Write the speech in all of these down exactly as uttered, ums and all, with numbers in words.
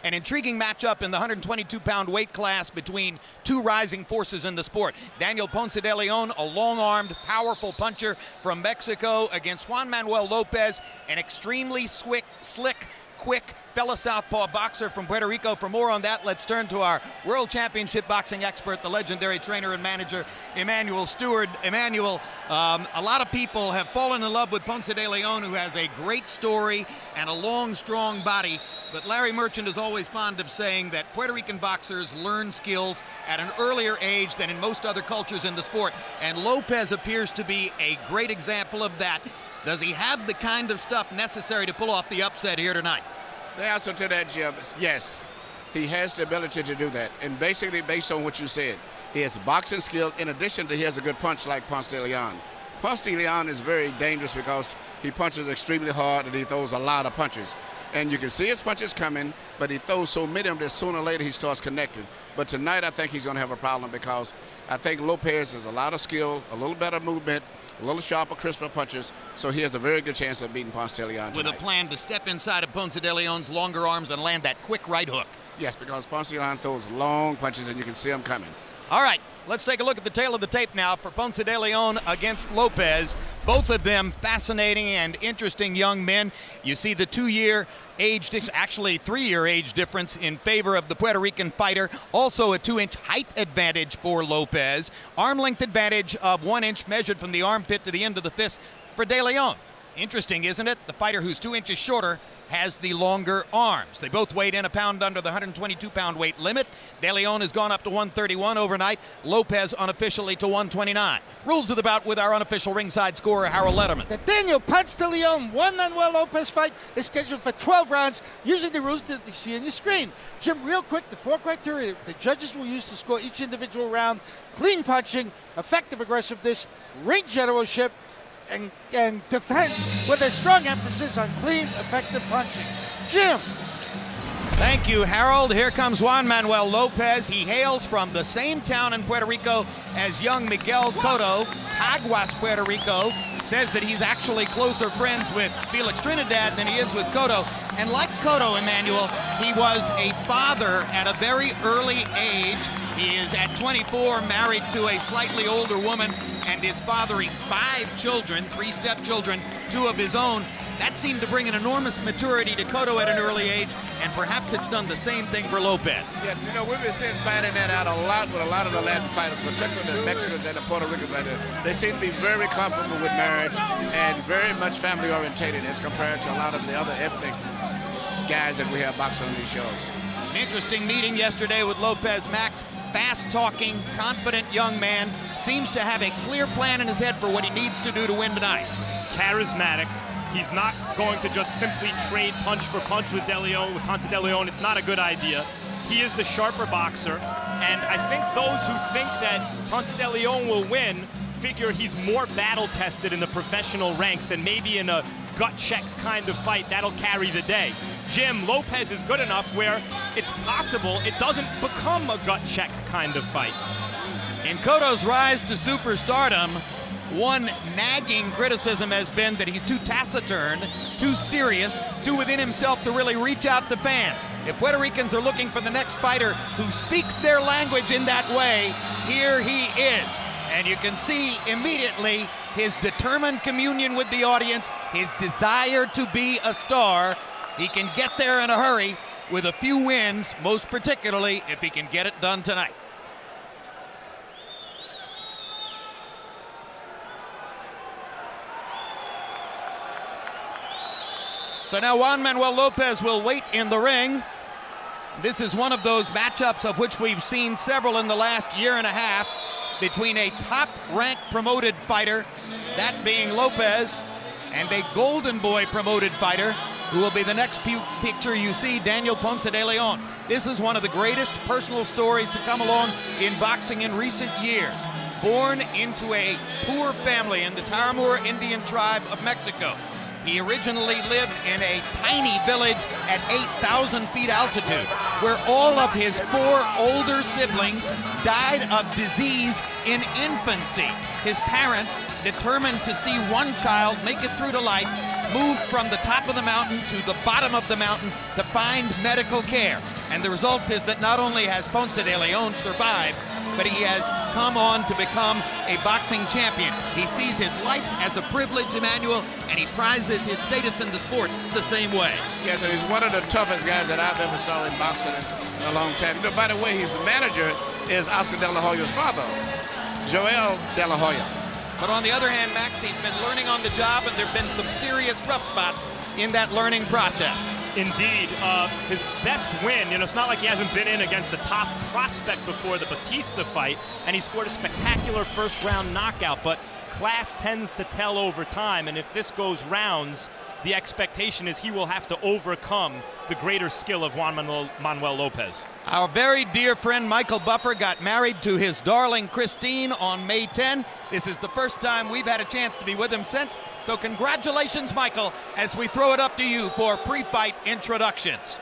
an intriguing matchup in the one twenty-two pound weight class between two rising forces in the sport. Daniel Ponce de Leon, a long-armed, powerful puncher from Mexico, against Juan Manuel Lopez, an extremely slick, slick, quick fellow southpaw boxer from Puerto Rico. For more on that, let's turn to our World Championship boxing expert, the legendary trainer and manager, Emanuel Stewart. Emanuel, um, a lot of people have fallen in love with Ponce de Leon, who has a great story and a long, strong body. But Larry Merchant is always fond of saying that Puerto Rican boxers learn skills at an earlier age than in most other cultures in the sport. And Lopez appears to be a great example of that. Does he have the kind of stuff necessary to pull off the upset here tonight? The answer to that, Jim, is yes. He has the ability to do that. And basically, based on what you said, he has boxing skill. In addition to, he has a good punch like Ponce de Leon. Ponce de Leon is very dangerous because he punches extremely hard and he throws a lot of punches. And you can see his punches coming, but he throws so many of them that sooner or later he starts connecting. But tonight, I think he's going to have a problem because I think Lopez has a lot of skill, a little better movement, a little sharper, crisper punches, so he has a very good chance of beating Ponce de Leon tonight. With a plan to step inside of Ponce de Leon's longer arms and land that quick right hook. Yes, because Ponce de Leon throws long punches and you can see him coming. All right, let's take a look at the tail of the tape now for Ponce de Leon against Lopez. Both of them fascinating and interesting young men. You see the two-year age, actually three-year age difference in favor of the Puerto Rican fighter. Also a two-inch height advantage for Lopez. Arm length advantage of one inch measured from the armpit to the end of the fist for de Leon. Interesting, isn't it? The fighter who's two inches shorter has the longer arms. They both weighed in a pound under the one twenty-two pound weight limit. De Leon has gone up to one thirty-one overnight. Lopez unofficially to one twenty-nine. Rules of the bout with our unofficial ringside scorer, Harold Letterman. The Daniel Ponce de Leon Juan Manuel Lopez fight is scheduled for twelve rounds, using the rules that you see on your screen. Jim, real quick, the four criteria the judges will use to score each individual round: clean punching, effective aggressiveness, ring generalship, And, and defense, with a strong emphasis on clean, effective punching. Jim. Thank you, Harold. Here comes Juan Manuel Lopez. He hails from the same town in Puerto Rico as young Miguel Cotto. Caguas, Puerto Rico. Says that he's actually closer friends with Felix Trinidad than he is with Cotto. And like Cotto, Emanuel, he was a father at a very early age. He is at twenty-four, married to a slightly older woman, and is fathering five children, three stepchildren, two of his own. That seemed to bring an enormous maturity to Cotto at an early age, and perhaps it's done the same thing for Lopez. Yes, you know, we've been seeing finding that out a lot with a lot of the Latin fighters, particularly the Mexicans and the Puerto Ricans right there. They seem to be very comfortable with marriage and very much family orientated as compared to a lot of the other ethnic guys that we have boxing on these shows. An interesting meeting yesterday with Lopez Max. Fast-talking, confident young man. Seems to have a clear plan in his head for what he needs to do to win tonight. Charismatic. He's not going to just simply trade punch for punch with De Leon, with Ponce de Leon. It's not a good idea. He is the sharper boxer, and I think those who think that Ponce de Leon will win figure he's more battle-tested in the professional ranks, and maybe in a gut-check kind of fight, that'll carry the day. Jim, Lopez is good enough where it's possible it doesn't become a gut-check kind of fight. In Cotto's rise to superstardom, one nagging criticism has been that he's too taciturn, too serious, too within himself to really reach out to fans. If Puerto Ricans are looking for the next fighter who speaks their language in that way, here he is. And you can see immediately his determined communion with the audience, his desire to be a star. He can get there in a hurry with a few wins, most particularly if he can get it done tonight. So now Juan Manuel Lopez will wait in the ring. This is one of those matchups of which we've seen several in the last year and a half between a top-ranked promoted fighter, that being Lopez, and a Golden Boy promoted fighter, who will be the next picture you see, Daniel Ponce de Leon. This is one of the greatest personal stories to come along in boxing in recent years. Born into a poor family in the Taramura Indian tribe of Mexico. He originally lived in a tiny village at eight thousand feet altitude, where all of his four older siblings died of disease in infancy. His parents, determined to see one child make it through to life, moved from the top of the mountain to the bottom of the mountain to find medical care. And the result is that not only has Ponce de Leon survived, but he has come on to become a boxing champion. He sees his life as a privilege, Emmanuel, and he prizes his status in the sport the same way. Yes, and he's one of the toughest guys that I've ever saw in boxing in a long time. You know, by the way, his manager is Oscar De La Hoya's father, Joel De La Hoya. But on the other hand, Max, he's been learning on the job, and there have been some serious rough spots in that learning process. Indeed. Uh, his best win, you know, it's not like he hasn't been in against a top prospect before the Batista fight, and he scored a spectacular first-round knockout, but class tends to tell over time, and if this goes rounds, the expectation is he will have to overcome the greater skill of Juan Manuel, Manuel Lopez. Our very dear friend Michael Buffer got married to his darling Christine on May tenth. This is the first time we've had a chance to be with him since. So congratulations, Michael, as we throw it up to you for pre-fight introductions.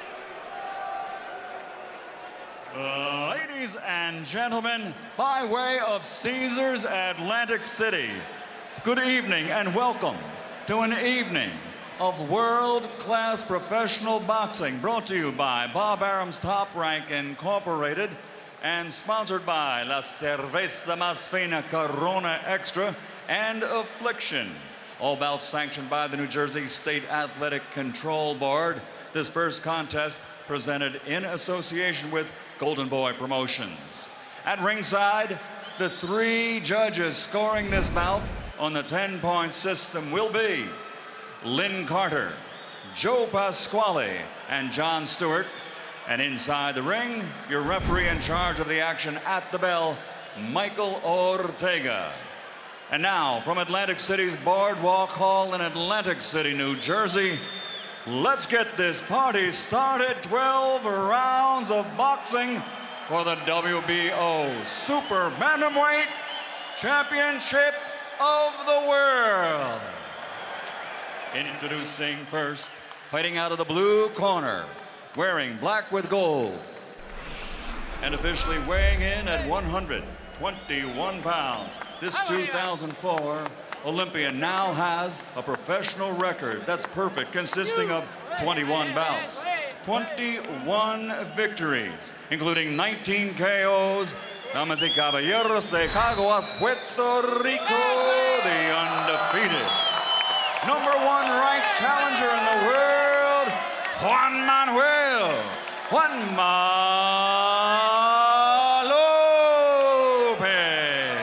Uh, ladies and gentlemen, by way of Caesars Atlantic City, good evening and welcome to an evening of world-class professional boxing brought to you by Bob Arum's Top Rank Incorporated and sponsored by La Cerveza Más Fina Corona Extra and Affliction. All bouts sanctioned by the New Jersey State Athletic Control Board. This first contest presented in association with Golden Boy Promotions. At ringside, the three judges scoring this bout on the ten-point system will be Lynn Carter, Joe Pasquale, and John Stewart. And inside the ring, your referee in charge of the action at the bell, Michael Ortega. And now, from Atlantic City's Boardwalk Hall in Atlantic City, New Jersey, let's get this party started. twelve rounds of boxing for the W B O Super Bantamweight Championship of the World. Introducing first, fighting out of the blue corner, wearing black with gold, and officially weighing in at one hundred twenty-one pounds. This two thousand four Olympian now has a professional record that's perfect, consisting of twenty-one bouts, twenty-one victories, including nineteen K Os. Damas y caballeros de Caguas, Puerto Rico, the undefeated number one ranked challenger in the world, Juan Manuel Juanma Lopez.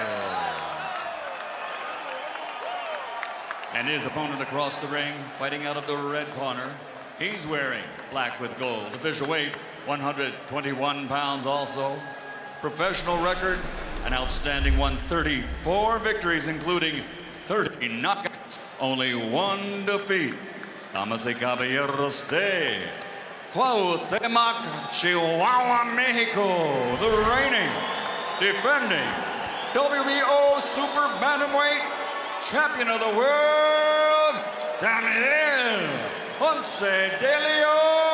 And his opponent across the ring, fighting out of the red corner, he's wearing black with gold. Official weight, one hundred twenty-one pounds also. Professional record, an outstanding one thirty-four victories, including thirty knockouts, only one defeat. Damas y caballeros de Cuauhtémoc, Chihuahua, Mexico, the reigning, defending W B O Super Bantamweight Champion of the World, Daniel Ponce de Leon.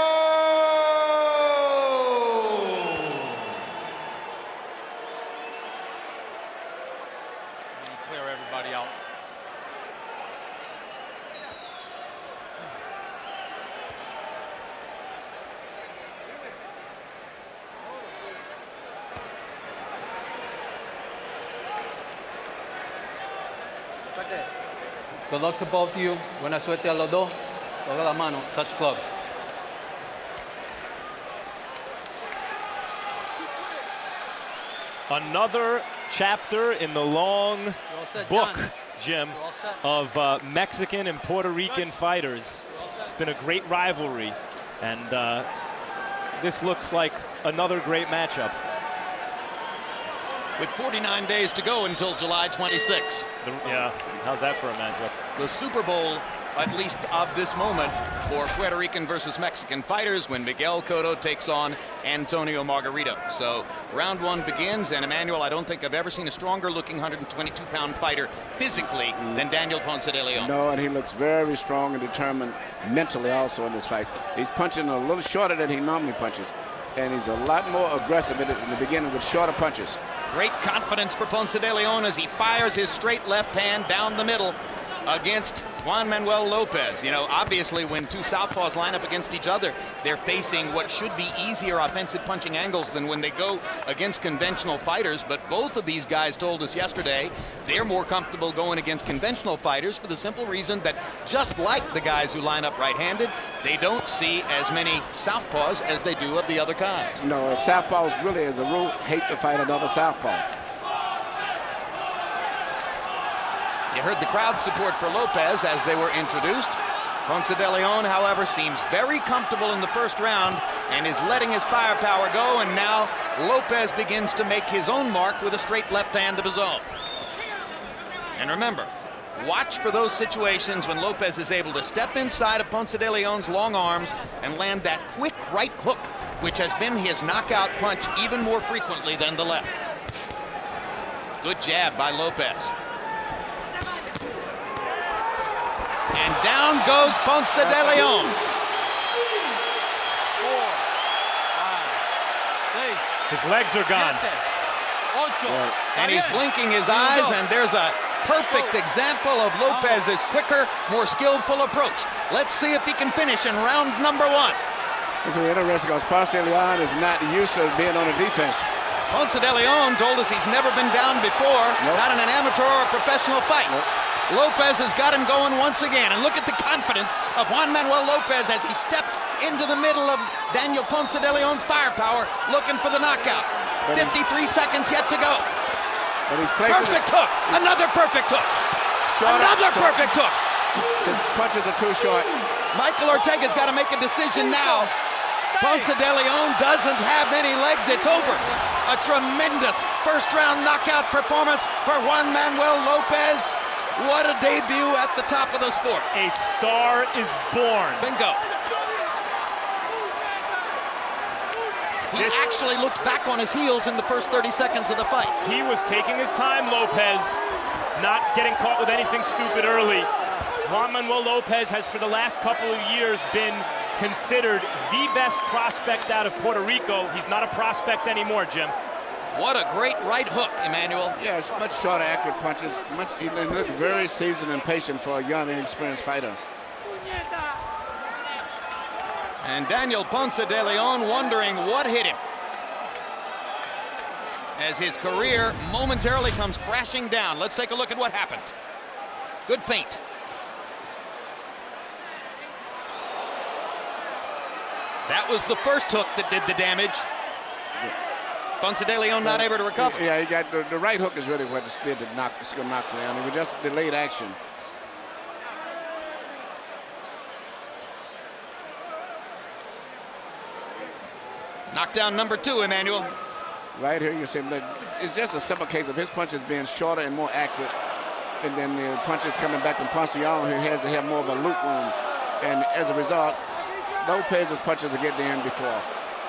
Clear everybody out. Good luck to both of you. Buena suerte a los dos. Toca la mano. Touch gloves. Another chapter in the long set, book, John. Jim, You're all set. of uh, Mexican and Puerto Rican fighters. It's been a great rivalry, and uh, this looks like another great matchup. With forty-nine days to go until July twenty-sixth. The, yeah, how's that for a matchup? The Super Bowl, at least of this moment, for Puerto Rican versus Mexican fighters when Miguel Cotto takes on Antonio Margarito. So round one begins, and Emmanuel, I don't think I've ever seen a stronger looking one hundred twenty-two pound fighter physically than Daniel Ponce de Leon. No, and he looks very strong and determined mentally also in this fight. He's punching a little shorter than he normally punches, and he's a lot more aggressive in the beginning with shorter punches. Great confidence for Ponce de Leon as he fires his straight left hand down the middle against Juan Manuel Lopez. You know, obviously when two southpaws line up against each other, they're facing what should be easier offensive punching angles than when they go against conventional fighters. But both of these guys told us yesterday they're more comfortable going against conventional fighters for the simple reason that just like the guys who line up right-handed, they don't see as many southpaws as they do of the other kinds. No, southpaws really, as a rule, hate to fight another southpaw. You heard the crowd support for Lopez as they were introduced. Ponce de Leon, however, seems very comfortable in the first round and is letting his firepower go, and now Lopez begins to make his own mark with a straight left hand of his own. And remember, watch for those situations when Lopez is able to step inside of Ponce de Leon's long arms and land that quick right hook, which has been his knockout punch even more frequently than the left. Good jab by Lopez. And down goes Ponce de Leon. Four, five, six, His legs are gone. siete, ocho. And he's blinking his eyes, and there's a perfect example of Lopez's quicker, more skillful approach. Let's see if he can finish in round number one. This is interesting because Ponce de Leon is not used to being on the defense. Ponce de Leon told us he's never been down before, Nope. not in an amateur or a professional fight. Nope. Lopez has got him going once again, and look at the confidence of Juan Manuel Lopez as he steps into the middle of Daniel Ponce de Leon's firepower, looking for the knockout. fifty-three seconds yet to go. But he's placing Perfect hook, another perfect hook, short, another short. perfect hook. His punches are too short. Michael Ortega's got to make a decision now. Ponce de Leon doesn't have any legs, it's over. A tremendous first round knockout performance for Juan Manuel Lopez. What a debut at the top of the sport. A star is born. Bingo. He This- actually looked back on his heels in the first thirty seconds of the fight. He was taking his time, Lopez, not getting caught with anything stupid early. Juan Manuel Lopez has, for the last couple of years, been considered the best prospect out of Puerto Rico. He's not a prospect anymore, Jim. What a great right hook, Emmanuel. Yeah, it's much shorter, accurate punches. Much, he looked very seasoned and patient for a young, inexperienced fighter. And Daniel Ponce de Leon wondering what hit him, as his career momentarily comes crashing down. Let's take a look at what happened. Good feint. That was the first hook that did the damage. Ponce de Leon not able to recover. Yeah, he got the, the right hook is really what it did to knock, it's gonna knock down. It was just delayed action. Knockdown number two, Emmanuel. Right here, you see, look, it's just a simple case of his punches being shorter and more accurate, and then the punches coming back from Ponce de Leon, who has to have more of a loop room, and as a result, Lopez's punches are getting in before.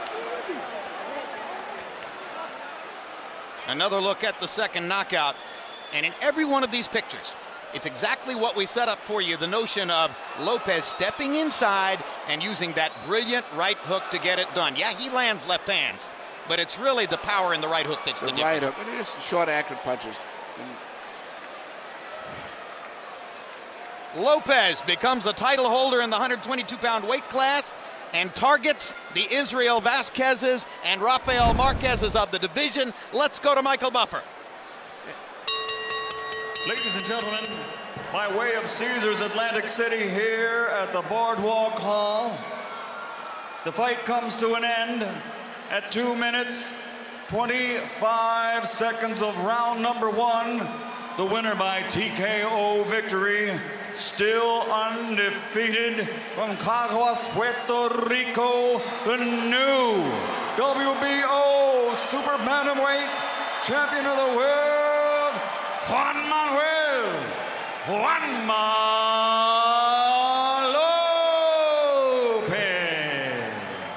Another look at the second knockout. And in every one of these pictures, it's exactly what we set up for you, the notion of Lopez stepping inside and using that brilliant right hook to get it done. Yeah, he lands left hands, but it's really the power in the right hook that's the, The difference. right hook, it is short, accurate punches. Lopez becomes a title holder in the one twenty-two pound weight class and targets the Israel Vasquez's and Rafael Marquez's of the division. Let's go to Michael Buffer. Ladies and gentlemen, by way of Caesars Atlantic City here at the Boardwalk Hall, the fight comes to an end at two minutes, twenty-five seconds of round number one. The winner by T K O victory, still undefeated from Caguas, Puerto Rico, the new W B O Super Bantamweight Champion of the World, Juan Manuel Juanma Lopez.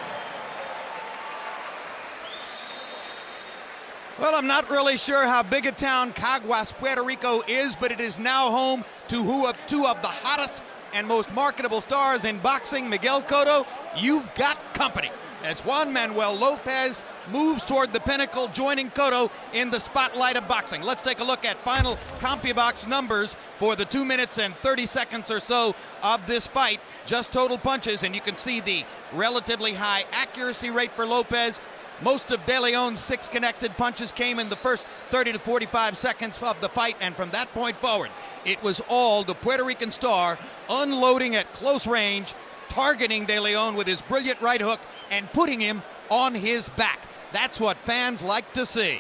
Well, I'm not really sure how big a town Caguas, Puerto Rico is, but it is now home to who of two of the hottest and most marketable stars in boxing. Miguel Cotto, you've got company, as Juan Manuel Lopez moves toward the pinnacle, joining Cotto in the spotlight of boxing. Let's take a look at final CompuBox numbers for the two minutes and thirty seconds or so of this fight. Just total punches, and you can see the relatively high accuracy rate for Lopez. Most of De Leon's six connected punches came in the first thirty to forty-five seconds of the fight, and from that point forward, it was all the Puerto Rican star unloading at close range, targeting De Leon with his brilliant right hook and putting him on his back. That's what fans like to see.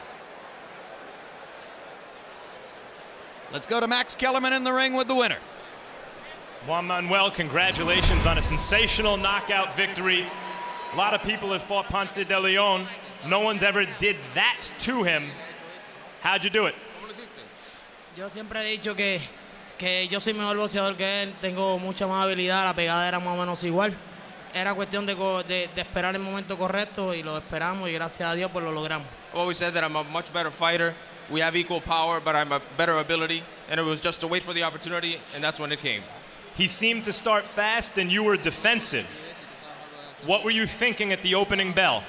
Let's go to Max Kellerman in the ring with the winner. Juan Manuel, congratulations on a sensational knockout victory. A lot of people have fought Ponce de Leon. No one's ever did that to him. How'd you do it? Yo siempre he dicho que, que yo soy mejor boxeador que él. Tengo mucha más habilidad, la pegada era más o menos igual. Era cuestión de, de, de esperar el momento correcto y lo esperamos y gracias a Dios pues lo logramos. I've always said that I'm a much better fighter. We have equal power, but I'm a better ability. And it was just to wait for the opportunity, and that's when it came. He seemed to start fast and you were defensive. What were you thinking at the opening bell?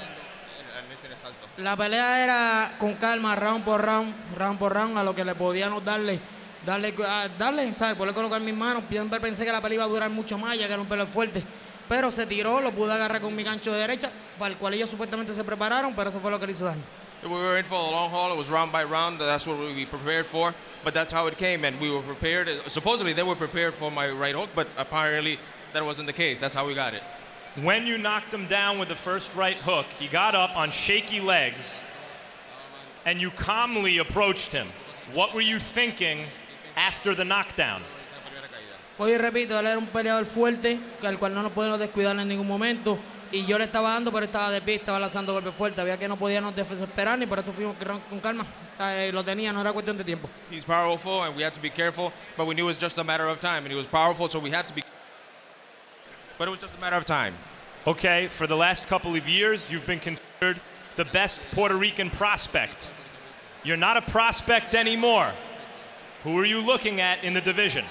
La pelea era con calma, round por round, round por round, a lo que le podíamos darle, darle, darle, ¿sabes? Poder colocar mis manos. Pensé que la pelea iba a durar mucho más, ya que era un pelo fuerte. Pero se tiró, lo pude agarrar con mi gancho de derecha, para el cual ellos supuestamente se prepararon, pero eso fue lo que le hizo daño. We were in for a long haul. It was round by round. That's what we prepared for. But that's how it came, and we were prepared. Supposedly, they were prepared for my right hook, but apparently that wasn't the case. That's how we got it. When you knocked him down with the first right hook, he got up on shaky legs, and you calmly approached him. What were you thinking after the knockdown? Hoy repito, él era un peleador fuerte, al cual no nos podemos descuidar en ningún momento. Y yo le estaba dando, pero estaba de pie, estaba lanzando golpes fuertes. Había que no podíamos desesperar, y por eso fuimos con calma. Eh, lo tenía, no era cuestión de tiempo. He's powerful, and we had to be careful, but we knew it was just a matter of time. And he was powerful, so we had to be. But it was just a matter of time. Okay, for the last couple of years, you've been considered the best Puerto Rican prospect. You're not a prospect anymore. Who are you looking at in the division?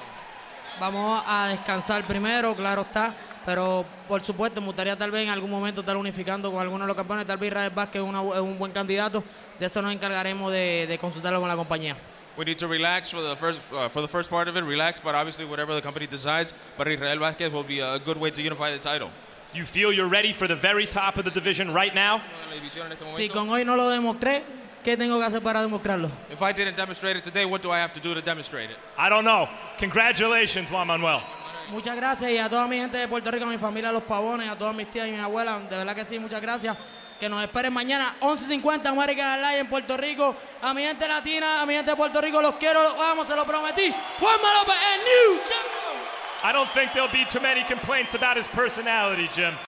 Vamos a descansar primero, claro está, pero por supuesto me gustaría tal vez en algún momento estar unificando con algunos de los campeones. Tal vez Israel Vázquez es, una, es un buen candidato. De eso nos encargaremos de, de consultarlo con la compañía. We need to relax for the first uh, for the first part of it, relax, but obviously whatever the company decides, but Israel Vázquez will be a good way to unify the title. You feel you're ready for the very top of the division right now? Si con hoy no lo demostré, ¿qué tengo que hacer para demostrarlo? If I didn't demonstrate it today, what do I have to do to demonstrate it? I don't know. Congratulations, Juan Manuel. Muchas gracias, y a toda mi gente de Puerto Rico, a mi familia, a los Pavones, a todas mis tías y mi abuela, de verdad que sí, muchas gracias. Que nos esperen mañana, once cincuenta, American Live en Puerto Rico. A mi gente latina, a mi gente de Puerto Rico, los quiero, los amo, se lo prometí. Juan Manuel en New York. I don't think there'll be too many complaints about his personality, Jim.